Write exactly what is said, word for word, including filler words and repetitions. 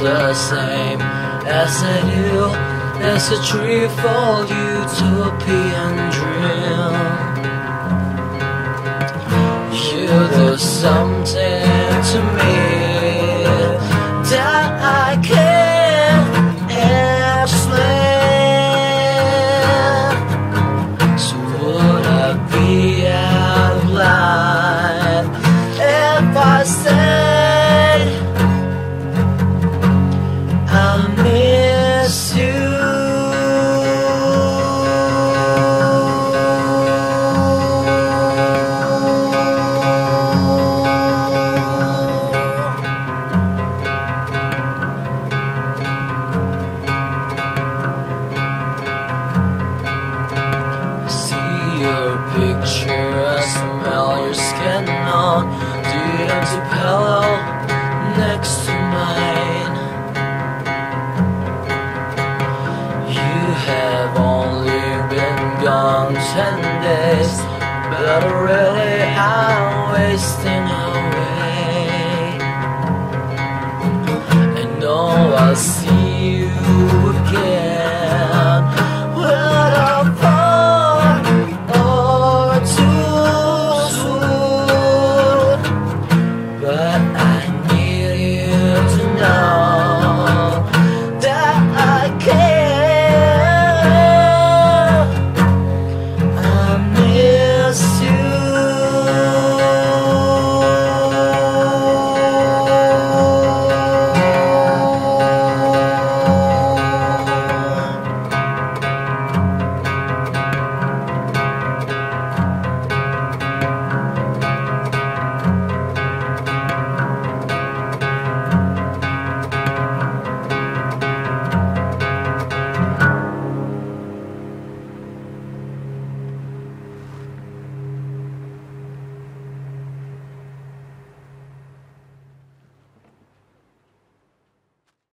the same as I do, as a threefold utopian dream. You do something to me that I can't explain. So would I be out of line if I said I miss you? Your picture, I smell your skin on the empty pillow next to mine. You have only been gone ten days, but already I'm wasting away. I know I'll see